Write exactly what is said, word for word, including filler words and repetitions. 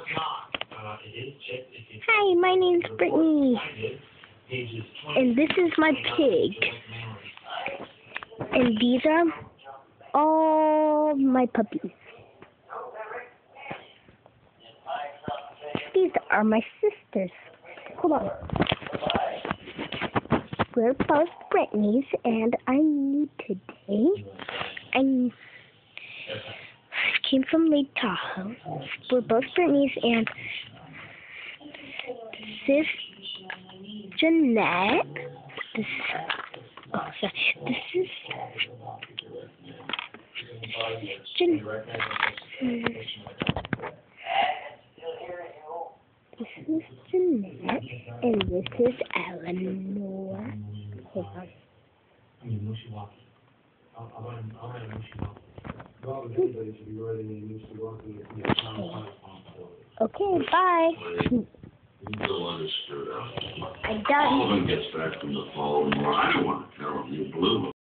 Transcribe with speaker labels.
Speaker 1: Hi, my name's Brittany, and this is my pig, and these are all my puppies. These are my sisters. Hold on. We're both Brittany's, and I'm new today. I came from Lake Tahoe. We're both Brittany's, and this is Jeanette. This, oh, sorry. This is Jeanette. This is Jeanette, and this is Eleanor. Hold on. Okay, bye. I got it.
Speaker 2: Gets back from the following morning. I don't want to tell him you blew.